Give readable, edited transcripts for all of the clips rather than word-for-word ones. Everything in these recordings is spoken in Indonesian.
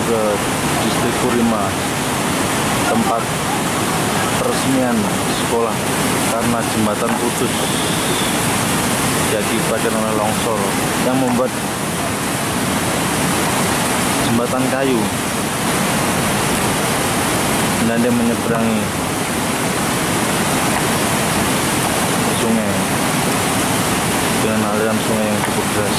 ke distrik Kurima, tempat peresmian sekolah, karena jembatan putus diakibatkan oleh longsor yang membuat jembatan kayu dan dia menyeberangi sungai dengan aliran sungai yang cukup deras.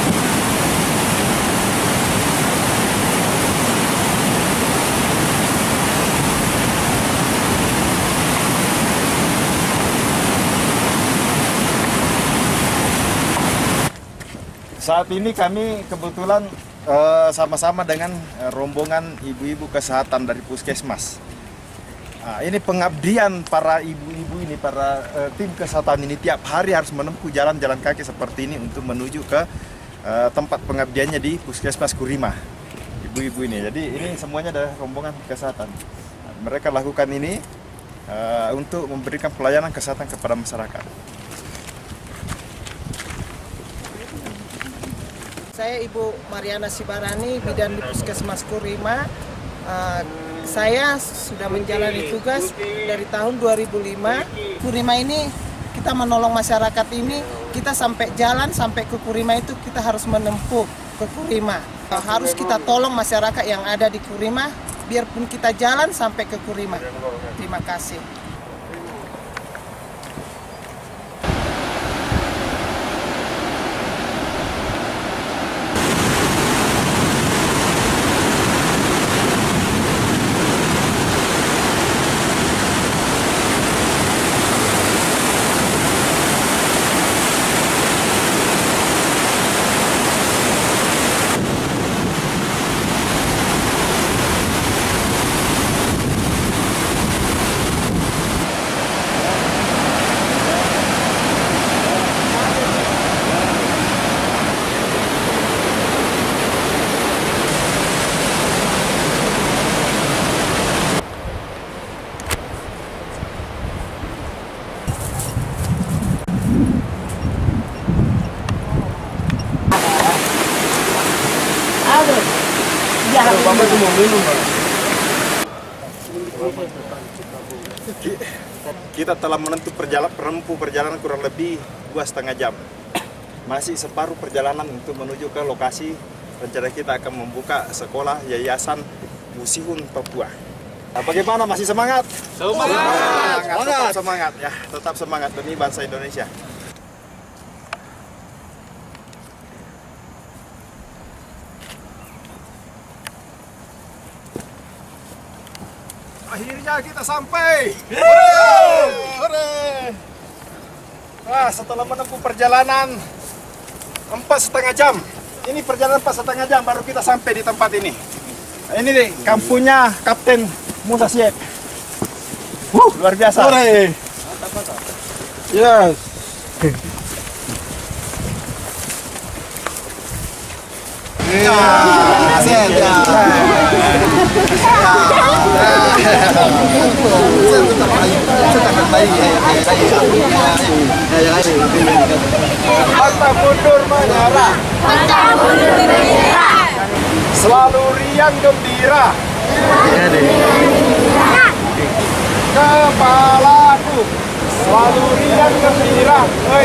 Saat ini kami kebetulan sama-sama dengan rombongan ibu-ibu kesehatan dari puskesmas. Nah, ini pengabdian para ibu-ibu ini, para tim kesehatan ini tiap hari harus menempuh jalan-jalan kaki seperti ini untuk menuju ke tempat pengabdiannya di puskesmas Kurima. Ibu-ibu ini, jadi ini semuanya adalah rombongan kesehatan. Nah, mereka lakukan ini untuk memberikan pelayanan kesehatan kepada masyarakat. Saya Ibu Mariana Sibarani, bidan di Puskesmas Kurima. Saya sudah menjalani tugas dari tahun 2005. Kurima ini kita menolong masyarakat ini, kita sampai jalan sampai ke Kurima itu kita harus menempuh ke Kurima. Harus kita tolong masyarakat yang ada di Kurima, biarpun kita jalan sampai ke Kurima. Terima kasih. Kita telah menempuh perjalanan kurang lebih 2,5 jam. Masih separuh perjalanan untuk menuju ke lokasi rencana kita akan membuka sekolah Yayasan Musihun Papua. Nah, bagaimana, masih semangat? Semangat! Tetap semangat ya, tetap semangat demi bangsa Indonesia. Akhirnya kita sampai. Nah, setelah menempuh perjalanan 4,5 jam. Ini perjalanan 4,5 jam baru kita sampai di tempat ini. Nah, ini nih kampungnya Kapten Musa Siep. Luar biasa. Yes. Pantang mundur menyerah. Selalu riang gembira. Kepalaku selalu riang gembira.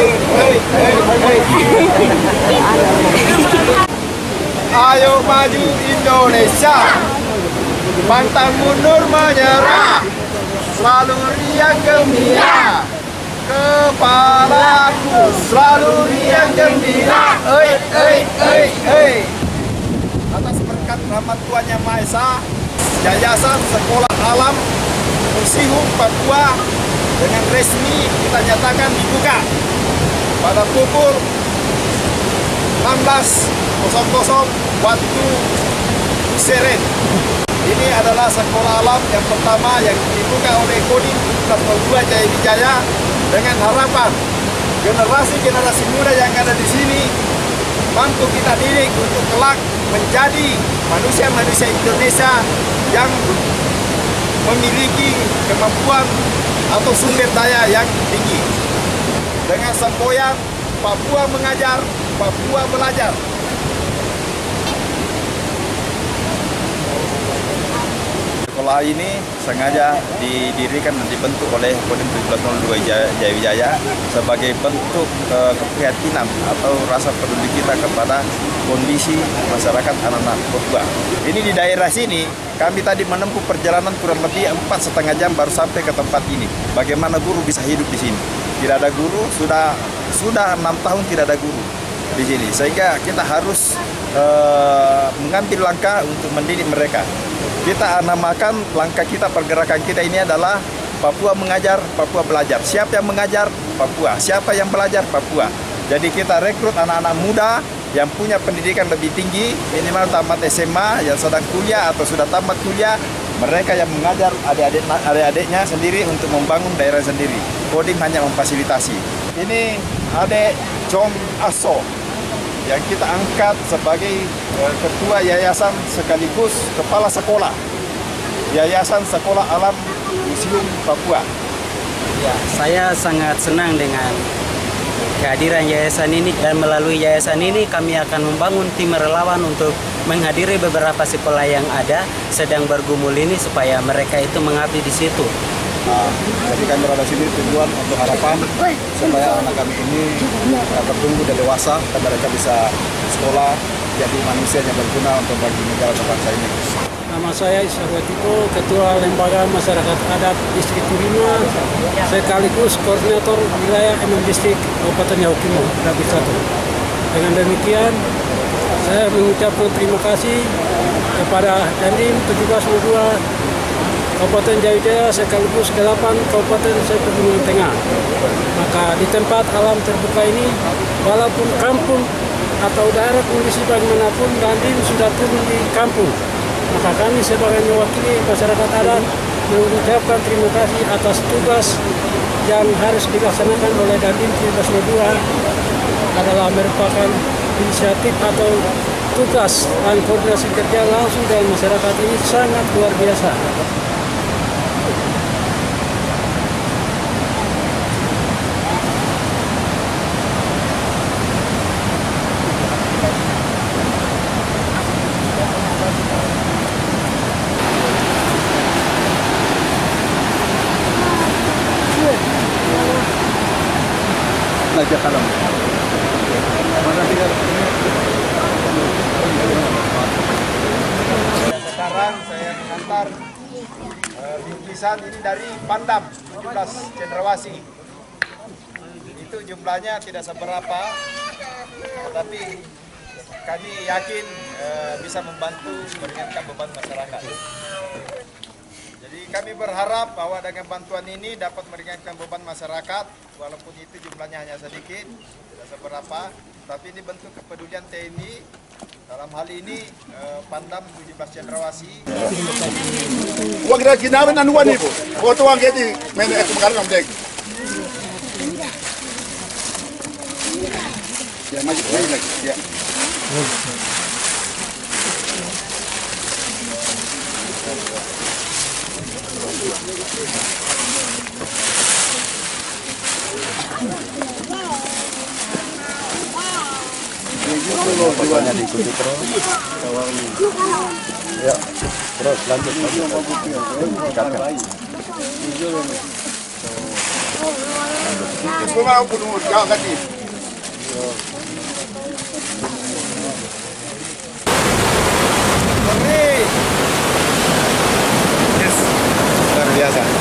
Ayo maju Indonesia, pantang mundur menyerah, selalu riang gembira. Kepalaku selalu riang gembira. Atas berkat rahmat Tuhan Yang Maha Esa, Yayasan Sekolah Alam Musihun Papua dengan resmi kita nyatakan dibuka pada pukul 16.00 waktu Seren. Ini adalah sekolah alam yang pertama yang dibuka oleh Kodim 42 Jaya Wijaya dengan harapan generasi-generasi muda yang ada di sini mampu kita didik untuk kelak menjadi manusia-manusia Indonesia yang memiliki kemampuan atau sumber daya yang tinggi. Dengan semboyan Papua mengajar, Papua belajar. sekolah ini sengaja didirikan dan dibentuk oleh Kodim 1702 Jayawijaya sebagai bentuk keprihatinan atau rasa peduli kita kepada kondisi masyarakat anak-anak Papua. Ini di daerah sini kami tadi menempuh perjalanan kurang lebih 4,5 jam baru sampai ke tempat ini. Bagaimana guru bisa hidup di sini? Tidak ada guru, sudah 6 tahun tidak ada guru di sini. Sehingga kita harus mengambil langkah untuk mendidik mereka. Kita namakan langkah kita, pergerakan kita ini adalah Papua mengajar, Papua belajar. Siapa yang mengajar? Papua. Siapa yang belajar? Papua. Jadi kita rekrut anak-anak muda yang punya pendidikan lebih tinggi, minimal tamat SMA, yang sedang kuliah atau sudah tamat kuliah. Mereka yang mengajar adik-adiknya sendiri untuk membangun daerah sendiri. Kodim hanya memfasilitasi. Ini adik Chong Aso yang kita angkat sebagai ketua yayasan sekaligus kepala sekolah Yayasan Sekolah Alam Museum Papua. Ya, saya sangat senang dengan kehadiran yayasan ini, dan melalui yayasan ini kami akan membangun tim relawan untuk menghadiri beberapa sekolah yang ada sedang bergumul ini supaya mereka itu mengabdi di situ. Jadi kami berada sini tujuan untuk harapan supaya anak kami ini bertumbuh dan dewasa dan mereka bisa sekolah jadi manusia yang berguna untuk bagi negara dan bangsa ini. Nama saya Isarwatiko, Ketua Lembaga Masyarakat Adat Distrik Kurima, sekaligus Koordinator Wilayah MM Distrik Kabupaten Yahukimo, Dapil 1. Dengan demikian, saya mengucapkan terima kasih kepada Dandim 1702 Kabupaten Jayawijaya sekaligus ke-8 Kabupaten Pegunungan Tengah. Maka di tempat alam terbuka ini, walaupun kampung atau daerah kondisi bagaimanapun, Dandim sudah turun di kampung. Maka kami sebagai mewakili masyarakat adat mengucapkan terima kasih atas tugas yang harus dilaksanakan oleh Dandim 1702 adalah merupakan inisiatif atau tugas dan koordinasi kerja langsung dengan masyarakat ini sangat luar biasa. Sekarang saya mengantar bingkisan ini dari Pandam 17 Cendrawasih. Itu jumlahnya tidak seberapa, tetapi kami yakin bisa membantu meringankan beban masyarakat. Jadi kami berharap bahwa dengan bantuan ini dapat meringankan beban masyarakat, walaupun itu jumlahnya hanya sedikit, tidak seberapa, tapi ini bentuk kepedulian TNI. Dalam hal ini Pandam 17 Cendrawasih. Wagira kinamin anuan ibu. Foto ang kedi men ek makan nam dek. Ya maju lagi. Ya. Pokoknya diikuti terus. Ya, terus lanjut. Tingkatkan. Semua aku pun jauh kaki. Luar biasa.